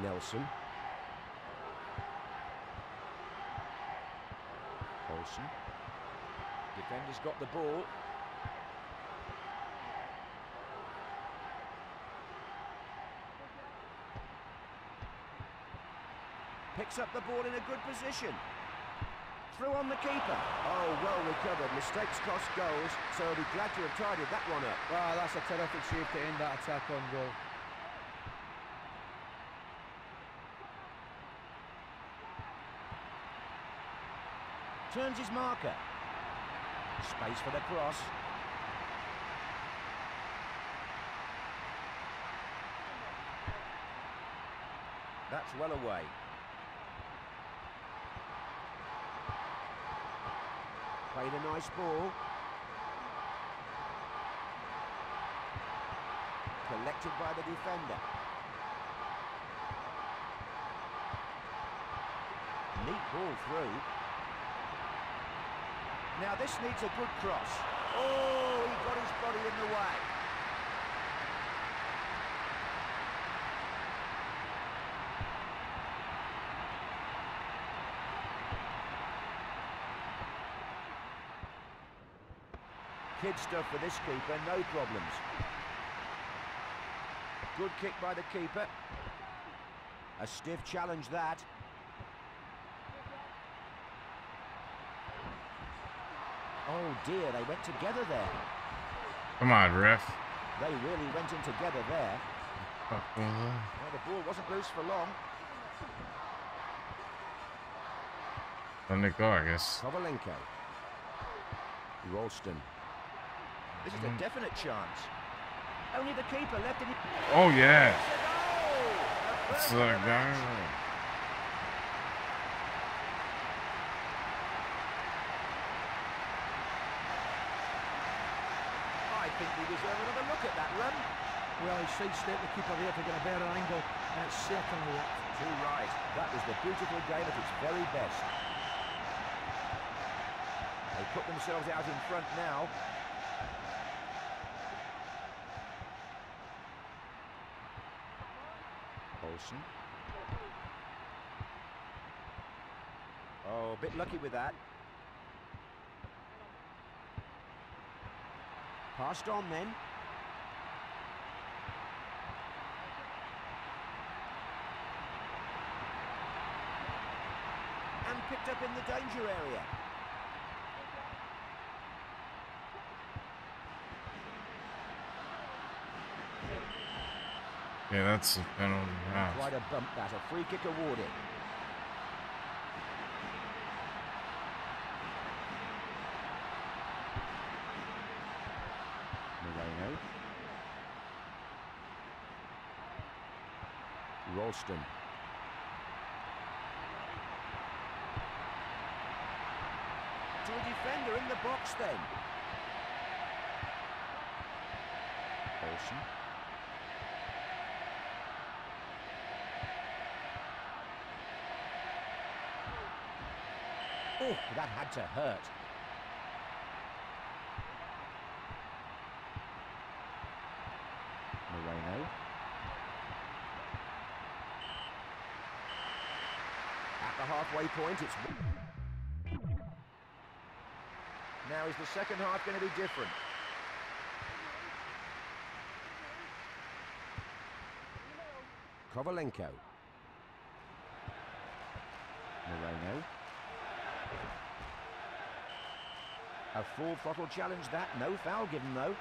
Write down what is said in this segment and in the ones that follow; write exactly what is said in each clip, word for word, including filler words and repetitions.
Nelson. Olsen. Defender's got the ball. Picks up the ball in a good position. Through on the keeper. Oh, well recovered. Mistakes cost goals, so he'll be glad to have tidied that one up. Wow, that's a terrific save to end that attack on goal. Turns his marker. Space for the cross. That's well away. Played a nice ball. Collected by the defender. Neat ball through. Now this needs a good cross. Oh, he got his body in the way. Kid stuff for this keeper, no problems. Good kick by the keeper. A stiff challenge that. Oh dear, they went together there. Come on, ref. They really went in together there. Well, the ball wasn't loose for long. Let it go, I guess. Kovalenko. Ralston. This is a definite chance. Only the keeper left it. Oh, yeah. Oh, That's the guy. I think we deserve another look at that run. Well, he sidestepped the keeper there to get a better angle, and it's certainly worked. Too right. That was the beautiful game at its very best. They put themselves out in front now. Olsen. Oh, a bit lucky with that. Passed on then. And picked up in the danger area. Yeah, that's a penalty. Wow. Quite a bump that, a free kick awarded. Moreno. Ralston. To a defender in the box then. Olsen. Oh, that had to hurt. Moreno. At the halfway point, it's... Now is the second half going to be different? Kovalenko. Moreno. A full throttle challenge that. No foul given though.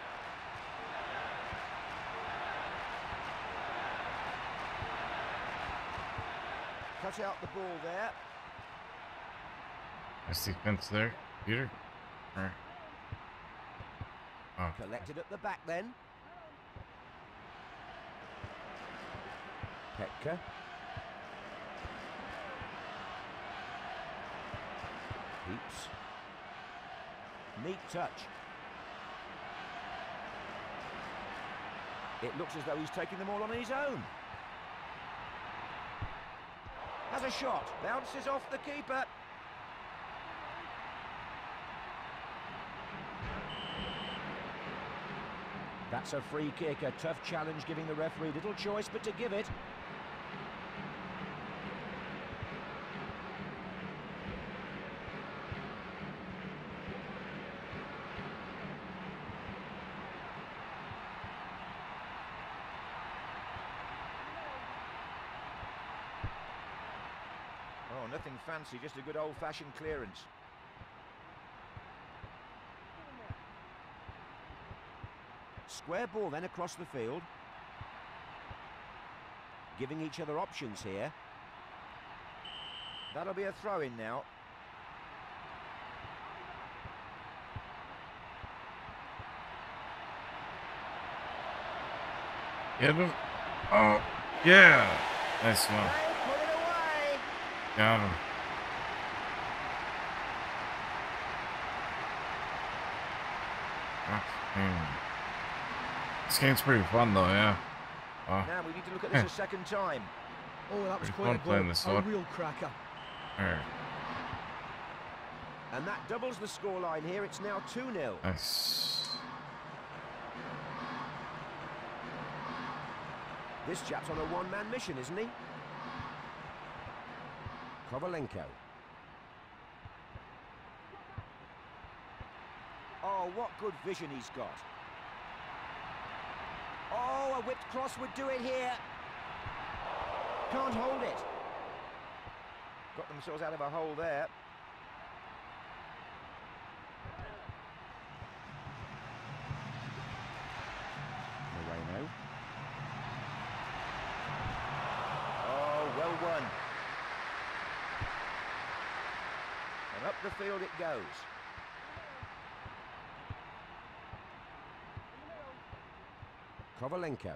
Cut out the ball there. Nice defense there, Peter. Or... Oh. Collected at the back then. Petka. Heaps. Neat touch. It looks as though he's taking them all on his own. Has a shot. Bounces off the keeper. That's a free kick. A tough challenge, giving the referee little choice but to give it. Oh, nothing fancy, just a good old-fashioned clearance. Square ball then across the field. Giving each other options here. That'll be a throw-in now. Get him. Oh, yeah. Nice one. They put it away. Got him. Hmm. This game's pretty fun though, yeah. Oh. Now we need to look at this a second time. Oh, that was Pretty quite fun a playing goal. this A one. real cracker. Alright. And that doubles the scoreline here. It's now two nil. Nice. This chap's on a one-man mission, isn't he? Kovalenko. Oh, what good vision he's got. Oh, a whipped cross would do it here. Can't hold it. Got themselves out of a hole there. Moreno. Oh, well won. And up the field it goes. Kovalenko.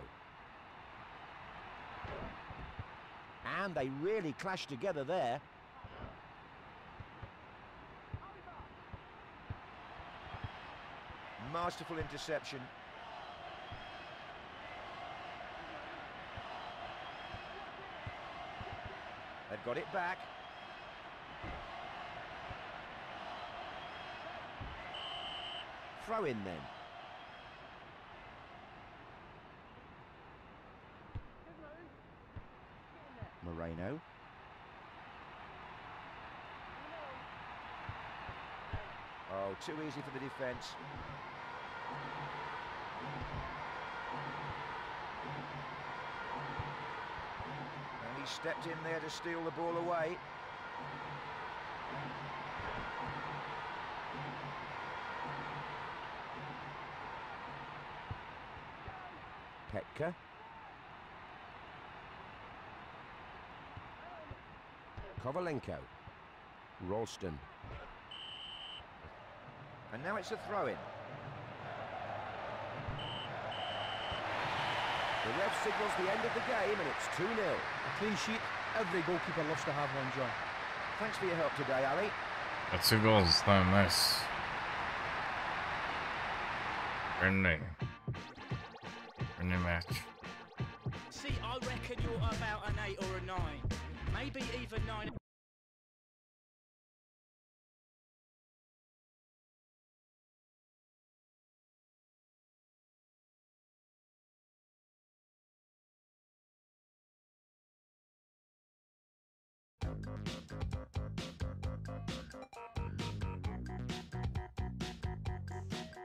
And they really clashed together there. Masterful interception. They've got it back. Throw in then. Moreno. Oh, too easy for the defence. And he stepped in there to steal the ball away. Petka. Kovalenko. Ralston. And now it's a throw-in. The ref signals the end of the game and it's two nil. A clean sheet. Every goalkeeper loves to have one, John. Thanks for your help today, Ali. That's two goals this time, nice. Friendly. Friendly match. See, I reckon you're about an eight or a nine. Maybe even nine.